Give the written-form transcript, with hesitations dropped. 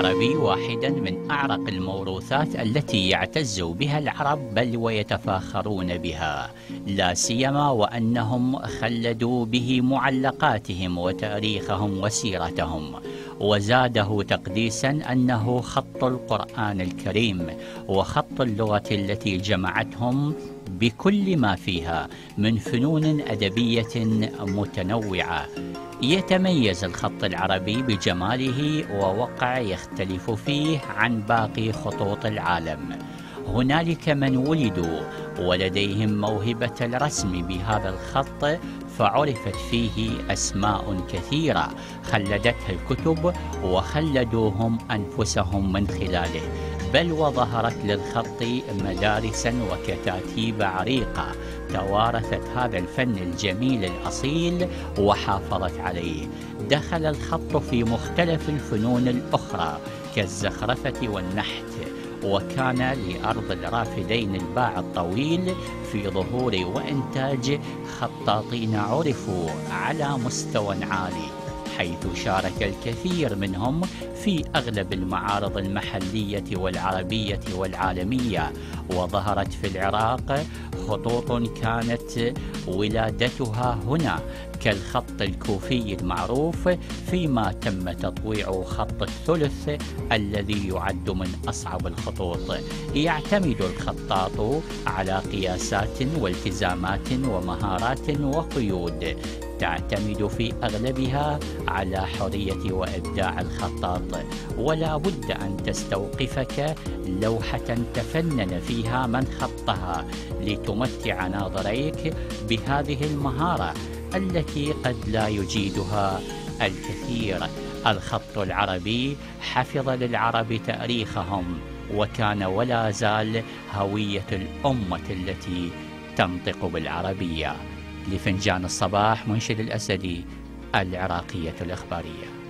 العربي واحدا من أعرق الموروثات التي يعتز بها العرب بل ويتفاخرون بها، لا سيما وأنهم خلدوا به معلقاتهم وتاريخهم وسيرتهم. وزاده تقديسا أنه خط القرآن الكريم وخط اللغة التي جمعتهم بكل ما فيها من فنون أدبية متنوعة. يتميز الخط العربي بجماله ووقع يختلف فيه عن باقي خطوط العالم. هنالك من ولدوا ولديهم موهبة الرسم بهذا الخط، فعرفت فيه أسماء كثيرة خلدتها الكتب وخلدوهم أنفسهم من خلاله، بل وظهرت للخط مدارسا وكتاتيب عريقة توارثت هذا الفن الجميل الأصيل وحافظت عليه. دخل الخط في مختلف الفنون الأخرى كالزخرفة والنحت، وكان لأرض الرافدين الباع الطويل في ظهور وإنتاج خطاطين عرفوا على مستوى عالي، حيث شارك الكثير منهم في أغلب المعارض المحلية والعربية والعالمية. وظهرت في العراق خطوط كانت ولادتها هنا كالخط الكوفي المعروف، فيما تم تطويع خط الثلث الذي يعد من أصعب الخطوط. يعتمد الخطاط على قياسات والتزامات ومهارات وقيود تعتمد في أغلبها على حرية وإبداع الخطاط، ولا بد أن تستوقفك لوحة تفنن فيها من خطها لتمتع ناظريك بهذه المهارة التي قد لا يجيدها الكثير. الخط العربي حفظ للعرب تاريخهم، وكان ولا زال هوية الأمة التي تنطق بالعربية. لفنجان الصباح، منشد الأسدي، العراقية الإخبارية.